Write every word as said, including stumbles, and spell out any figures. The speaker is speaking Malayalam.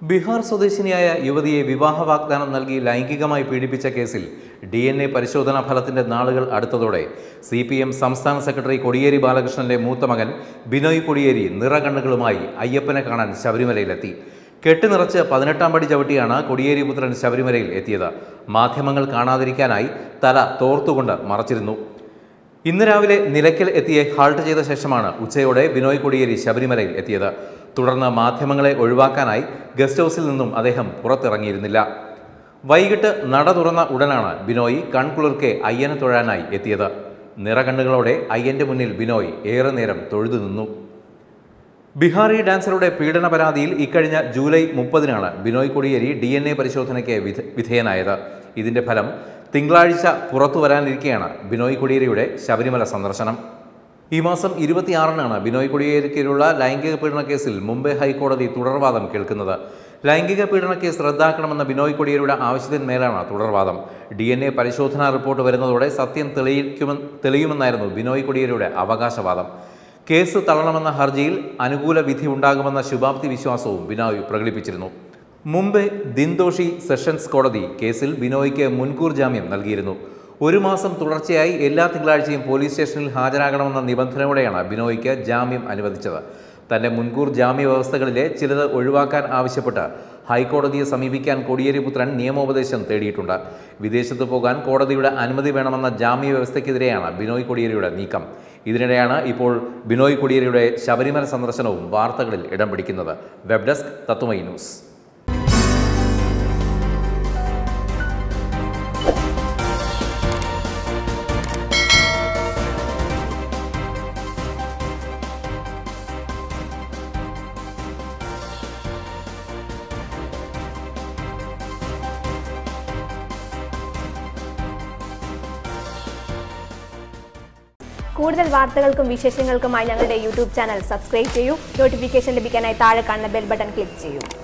ബീഹാർ സ്വദേശിനിയായ യുവതിയെ വിവാഹ വാഗ്ദാനം നൽകി ലൈംഗികമായി പീഡിപ്പിച്ച കേസിൽ ഡി എൻ എ പരിശോധനാ ഫലത്തിന്റെ നാളുകൾ അടുത്തതോടെ സി പി എം സംസ്ഥാന സെക്രട്ടറി കോടിയേരി ബാലകൃഷ്ണന്റെ മൂത്ത മകൻ ബിനോയ് കോടിയേരി നിറകണ്ണുകളുമായി അയ്യപ്പനെ കാണാൻ ശബരിമലയിലെത്തി. കെട്ടുനിറച്ച് പതിനെട്ടാം പടി ചവിട്ടിയാണ് കോടിയേരി പുത്രൻ ശബരിമലയിൽ എത്തിയത്. മാധ്യമങ്ങൾ കാണാതിരിക്കാനായി തല തോർത്തുകൊണ്ട് മറച്ചിരുന്നു. ഇന്ന് രാവിലെ നിലയ്ക്കൽ എത്തിയ ഹാൾട്ട് ചെയ്ത ശേഷമാണ് ഉച്ചയോടെ ബിനോയ് കോടിയേരി ശബരിമലയിൽ എത്തിയത്. തുടർന്ന് മാധ്യമങ്ങളെ ഒഴിവാക്കാനായി ഗസ്റ്റ് ഹൗസിൽ നിന്നും അദ്ദേഹം പുറത്തിറങ്ങിയിരുന്നില്ല. വൈകിട്ട് നട തുറന്ന ഉടനാണ് ബിനോയ് കൺകുളിർക്കെ അയ്യനെ തൊഴാനായി എത്തിയത്. നിറകണ്ണുകളോടെ അയ്യന്റെ മുന്നിൽ ബിനോയ് ഏറെ നേരം തൊഴുതു നിന്നു. ബിഹാറി ഡാൻസറുടെ പീഡന പരാതിയിൽ ഇക്കഴിഞ്ഞ ജൂലൈ മുപ്പതിനാണ് Binoy Kodiyeri D N A പരിശോധനയ്ക്ക് വിധേയനായത്. ഇതിന്റെ ഫലം തിങ്കളാഴ്ച പുറത്തു വരാനിരിക്കെയാണ് ബിനോയ് കോടിയേരിയുടെ ശബരിമല സന്ദർശനം. ഈ മാസം ഇരുപത്തിയാറിനാണ് ബിനോയ് കോടിയേരിക്കെതിരെയുള്ള ലൈംഗിക പീഡന കേസിൽ മുംബൈ ഹൈക്കോടതി തുടർവാദം കേൾക്കുന്നത്. ലൈംഗിക പീഡന കേസ് റദ്ദാക്കണമെന്ന ബിനോയ് കോടിയേരിയുടെ ആവശ്യത്തിന്മേലാണ് തുടർവാദം. ഡി എൻ എ പരിശോധനാ റിപ്പോർട്ട് വരുന്നതോടെ സത്യം തെളിയിക്കുമെന്ന് തെളിയുമെന്നായിരുന്നു ബിനോയ് കോടിയേരിയുടെ അവകാശവാദം. കേസ് തള്ളണമെന്ന ഹർജിയിൽ അനുകൂല വിധി ഉണ്ടാകുമെന്ന ശുഭാപ്തി വിശ്വാസവും ബിനോയ് പ്രകടിപ്പിച്ചിരുന്നു. മുംബൈ ദിൻദോഷി സെഷൻസ് കോടതി കേസിൽ ബിനോയ്ക്ക് മുൻകൂർ ജാമ്യം നൽകിയിരുന്നു. ഒരു മാസം തുടർച്ചയായി എല്ലാ തിങ്കളാഴ്ചയും പോലീസ് സ്റ്റേഷനിൽ ഹാജരാകണമെന്ന നിബന്ധനയോടെയാണ് ബിനോയ്ക്ക് ജാമ്യം അനുവദിച്ചത്. തന്റെ മുൻകൂർ ജാമ്യ വ്യവസ്ഥകളിലെ ചിലത് ഒഴിവാക്കാൻ ആവശ്യപ്പെട്ട് ഹൈക്കോടതിയെ സമീപിക്കാൻ കോടിയേരി പുത്രൻ നിയമോപദേശം തേടിയിട്ടുണ്ട്. വിദേശത്ത് പോകാൻ കോടതിയുടെ അനുമതി വേണമെന്ന ജാമ്യ വ്യവസ്ഥയ്ക്കെതിരെയാണ് ബിനോയ് കോടിയേരിയുടെ നീക്കം. ഇതിനിടെയാണ് ഇപ്പോൾ ബിനോയ് കോടിയേരിയുടെ ശബരിമല സന്ദർശനവും വാർത്തകളിൽ ഇടം പിടിക്കുന്നത്. Web desk Tatwamayi news. കൂടുതൽ വാർത്തകൾക്കും വിശേഷങ്ങൾക്കുമായി ഞങ്ങളുടെ യൂട്യൂബ് ചാനൽ സബ്സ്ക്രൈബ് ചെയ്യൂ. നോട്ടിഫിക്കേഷൻ ലഭിക്കാനായി താഴെ കാണുന്ന ബെൽ ബട്ടൺ ക്ലിക്ക് ചെയ്യൂ.